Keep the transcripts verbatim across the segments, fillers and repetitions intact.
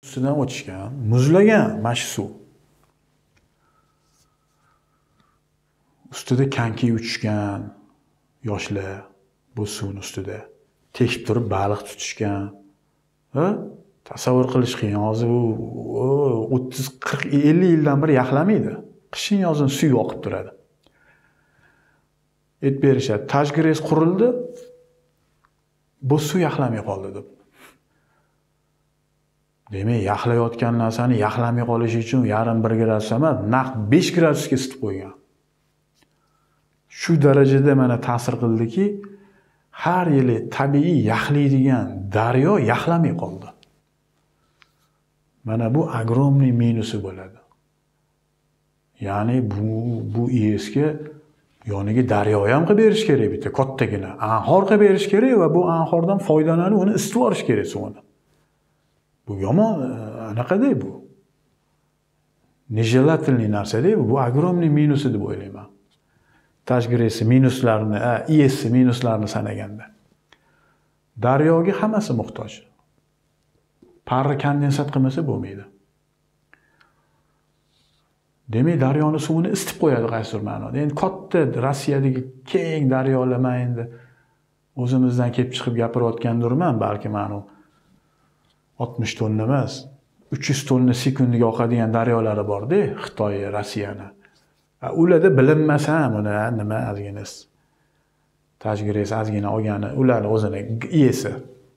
ustidan o'tishgan, muzlagan mana shu suv. Ustida kanki uchishgan yoshlar bu suvning ustida tekib turib baliq tutishgan. Ha? Tasavvur qilish qiyin. Hozir u o'ttiz qirq ellik yildan beri yaxlamaydi. Qishin yozin suv oqib turadi. Et berishadi. Tajgires qurildi. Bu suv yaxlamay qoldi deb. Demak, yaxlayotgan narsani yaxlamay qolishi uchun yarim bir gradus emas, naq besh gradusga isitib qo'ygan. Shu darajada mana ta'sir qildiki, har yili tabiiy yaxlaydigan daryo yaxlamay qoldi. Mana bu ogromniy minusi bo'ladi. Ya'ni bu bu I E S'ga yoniga daryo ham qilib berish kerak, bitta kattagina anhor qilib berish kerak va bu anhordan foydalanib uni isitib olish kerak suvini. Bu yomon anaqada bu. Nejelatilniy narsa-da bu, bu ogromniy minusi deb o'ylayman. Tajgresi minuslarini, I E S minuslarini sanaganda. Daryoga hammasi muhtoj. Parra kondensat qilmasa bo'lmaydi. Demak, daryoni suvini isitib qo'yadi qaysidir ma'noda. Endi katta Rossiyadagi keng daryolar, men endi o'zimizdan kelib chiqib gapirayotgandirman, balki mana oltmish tonna emas, uch yuz tonna sekundiga oqadigan daryolari bor-da, Xitoy, Rossiyani. Ularda bilinmas ham uni nima ozgina tajgires ozgina olgani, ularni o'zini iyesi.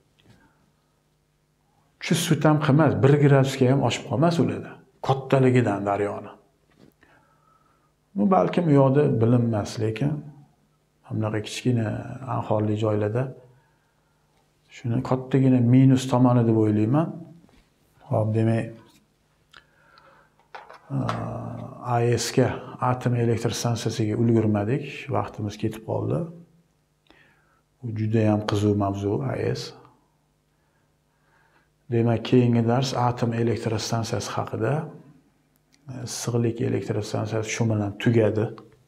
uch yuz sut ham qilmas, bir gradusga ham oshib qolmas ularda. Kattaligidan daryoni. Bu balkim u yoqda bilinmas, lekin bunaqa kichkina anhorli joylarda shuni kattagina minus tomoni deb o'ylayman. Xo'p, demak, A E S'ga atom elektr stansiyasiga ulgurmadik, vaqtimiz ketib qoldi. Bu juda ham qiziq mavzu A E S. Demak, keyingi dars atom elektr stansiyasi haqida. Issiqlik elektr stansiyasi shu bilan tugadi.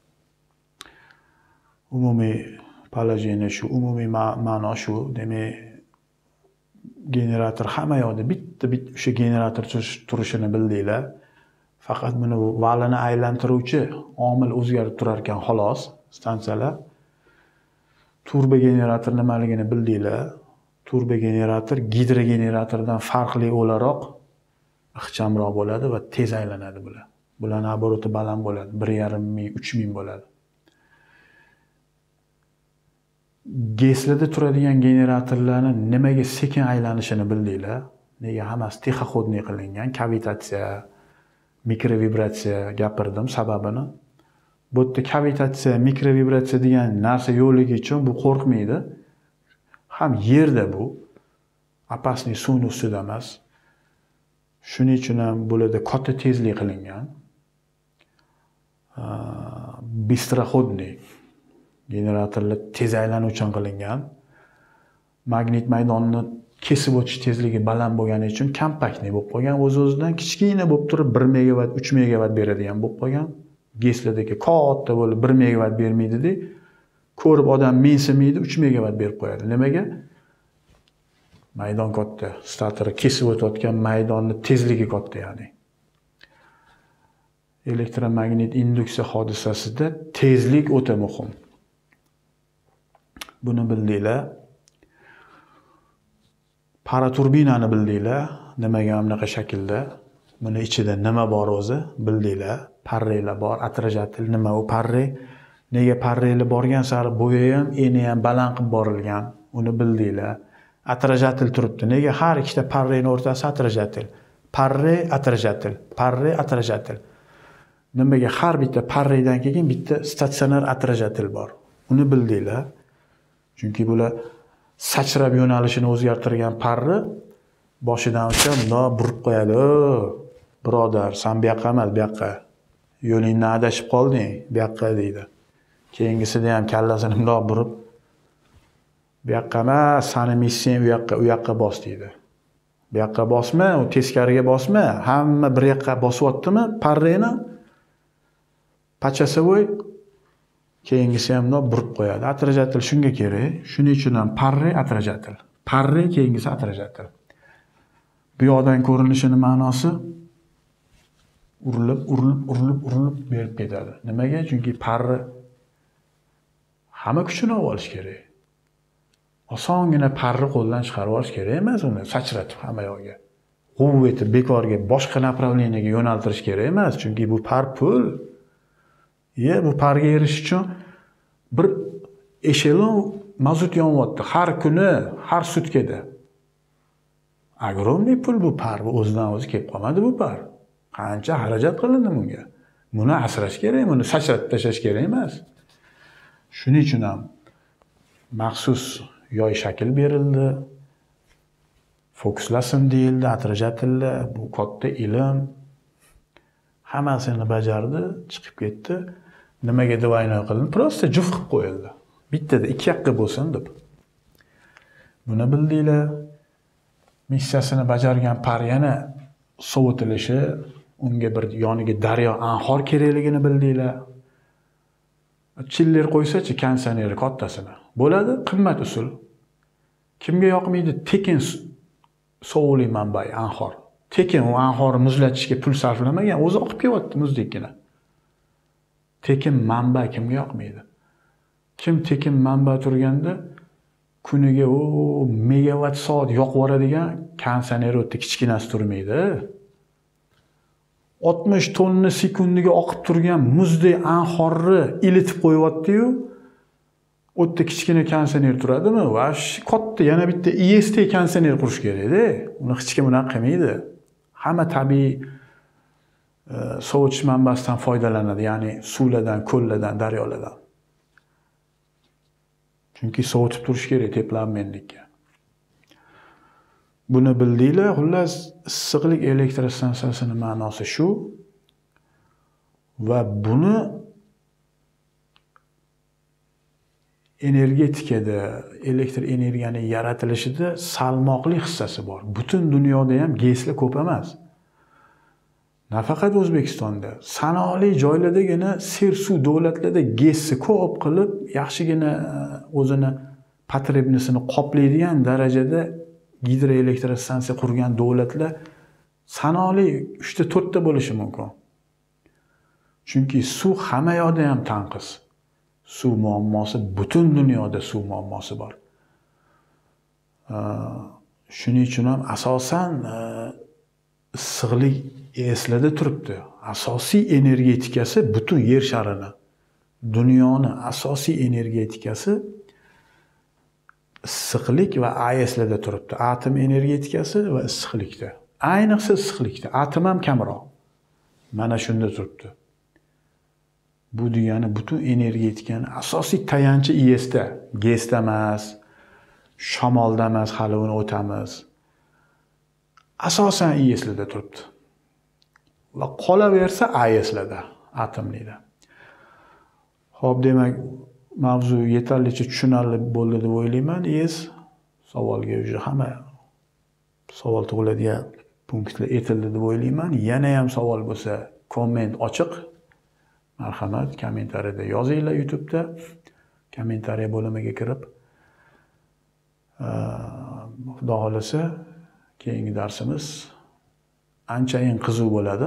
Umumiy palajeni shu, umumiy ma'no shu. Demak, generator hamma yoqda bitta bitta o'sha generator turishini bildinglar. Faqat buni valini aylantiruvchi omil o'zgarib turar ekan, xolos, stansiyalar. Turbo generator nimaligini bildinglar. Turbo generator gidrogeneratordan farqli o'laroq ixchamroq bo'ladi va tez aylanadi bular. Bularning obroti baland bo'ladi, bir yarim ming, uch ming bo'ladi. GESlarda turadigan generatorlarni nimaga sekin aylanishini bildinglar? Nega hammasi texoxodniy qilingan, kavitatsiya, mikrovibratsiya gapirdim sababini. Bu yerda kavitatsiya, mikrovibratsiya degan narsa yo'qligi uchun bu qo'rqmaydi. Ham yerda bu, opasniy suvning ustida emas. Shuning uchun ham bularda katta tezlik qilingan. Bistroxodniy generatorlar tez aylanuvchan qilingan. Magnit maydonni kesib o'tish tezligi baland bo'lgani uchun kompaktniy bo'lib qolgan, o'z-o'zidan kichkina bo'lib turib bir megavat, uch megavat beradigan bo'lib qolgan. GESlardagi katta bo'lib bir megavat bermaydi-da, ko'rib odam mensimaydi, uch megavat berib qo'yadi. Nimaga? Maydon katta, statori kesib o'tayotgan maydonning tezligi katta, ya'ni. Elektromagnit induksiya hodisasida tezlik o'ta muhim. Buni bildinglar. Paraturbinani bildinglar. Nimaga bunaqa shaklda? Buni ichida nima bor o'zi? Bildinglar. Parrelar bor, atrajatil. Nima u parre? Nega parreli borgan sari bo'yi ham, eni ham baland qilib borilgan? Uni bildinglar. Atrajatil turibdi. Nega har ikkita parrening o'rtasi atrajatil? Parre, atrajatil. Parre, atrajatil. Nimaga har bitta parredan keyin bitta statsionar atrajatil bor? Uni bildinglar. Chunki bular sachrab yo'nalishini o'zgartirgan parra boshidan o'tib bundoq burib qo'yadi. Birodar, sen bu yoqqa emas, bu yoqqa. Yo'lingdan adashib qolding, bu yoqqa deydi. Keyingisida ham kallasini bundoq burib, bu yoqqa emas, seni missiyang u yoqqa, u yoqqa bos deydi. Bu yoqqa bosma, u teskariga bosma. Hamma bir yoqqa bosyaptimi parreni? Pachasi voy. Keyingisi ham bundoq burib qo'yadi. Atrajatil shunga kerak. Shuning uchun ham parre, atrajatil. Parre, keyingisi atrajatil. Bu yoqdan ko'rinishini ma'nosi urilib, urilib, urilib, urilib berib ketadi. Nimaga? Chunki parra hamma kuchini olib olish kerak. Osongina parra qo'ldan chiqarib olish kerak emas uni sachratib hamma yoqga. G'uv etib bekorga boshqa направлениyaga yo'naltirish kerak emas, chunki bu par pul. Ye, bu parga erish uchun bir eshelon mazut yonyapti har kuni, har sutkada. Огромный pul bu par, bu o'zidan o'zi kelib qolmadi bu par. Qancha xarajat qilindi bunga. Buni asrash kerak, buni sachratib tashlash kerak emas. Shuning uchun ham maxsus yoy shakl berildi. Fokuslasin deyildi, atrajatildi. Bu katta ilm. Hammasini bajardi, chiqib ketdi. Nimaga divayno qilindi? Prosta juf qilib qo'yildi. Bittada ikki yoqqa bo'lsin deb. Buni bildinglar. Missiyasini bajargan par yana sovutilishi, unga bir yoniga daryo, anhor kerakligini bildinglar. Chiller qo'ysa-chi konditsioneri kattasini. Bo'ladi, qimmat usul. Kimga yoqmaydi? Tekin sovuqlik manbai anhor. Tekin u anhorni muzlatishga pul sarflamagan, o'zi oqib kelyapti muzdekgina. Tekin manba kimga yoqmaydi? Kim tekin manba turganda kuniga o megawatt soat yoqib yuboradigan konditsioner o'tda kichkinasi turmaydi. oltmish tonna sekundiga oqib turgan muzdek anhorni ilitib qo'yyapti-yu, o'tda kichkina konditsioner turadimi? Va katta yana bitta I S T konditsioner qurish kerak-da. Uni hech kim unaqa qilmaydi. Hamma tabiiy sovutish manbasidan foydalanadi, ya'ni suvlardan, ko'llardan, daryolardan. Chunki sovutib turish kerak teplanmaylikka. Buni bildinglar, xullas issiqlik elektrostansiyasining ma'nosi shu va buni energetikada, elektr energiyaning yaratilishida salmoqli hissasi bor. Butun dunyoda ham GESlar ko'p emas. Nafaqat O'zbekistonda, sanoqli joylardagina sersuv davlatlarda GESni ko'p qilib, yaxshigina o'zini potrebnisini qoplaydigan darajada gidroelektrostansiya qurgan davlatlar sanoqli uchta to'rtta bo'lishi mumkin. Chunki suv hamma yoqda ham tanqis. Suv muammosi, butun dunyoda suv muammosi bor. Shuning uchun ham asosan issiqlik eslarda turibdi. Asosiy energetikasi butun yer sharini, dunyoni asosiy energetikasi issiqlik va A E S'larda turibdi. Atom energetikasi va issiqlikda. Ayniqsa issiqlikda, atom ham kamroq. Mana shunda turibdi. Bu degani butun energetikaning asosiy tayanchi I S da, GESda emas, shamolda emas, hali uni o'tamiz. Asosan I S'larda turibdi. Va qolaversa A E S'larda, atomlarda. Xo'p, demak, mavzu yetarlicha tushunarli bo'ldi deb o'ylayman. Yes, savolga уже hamma savol tug'iladigan punktlar aytildi deb o'ylayman. Yana ham savol bo'lsa, komment ochiq. Marhamat, kommentariyada yozinglar YouTube'da. Kommentariya bo'limiga kirib, xudo xolasa, keyingi darsimiz anchayin qiziq bo'ladi.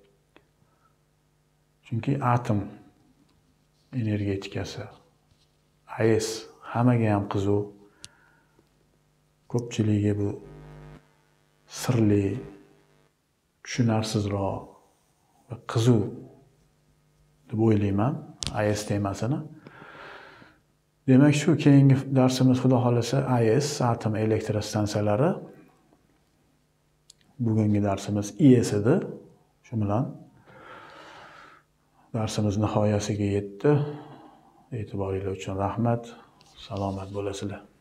Chunki atom energetikasi, A E S hammaga ham qiziq. Ko'pchiligiga bu sirli, tushunarsizroq va qiziq deb o'ylayman A E S temasini. Demak, shu keyingi darsimiz xudo xolasa A E S, atom elektrostansiyalari. Bugungi darsimiz I S edi. Shu bilan darsimiz nihoyasiga yetdi. E'tiboringiz uchun rahmat. Salomat bo'lasizlar.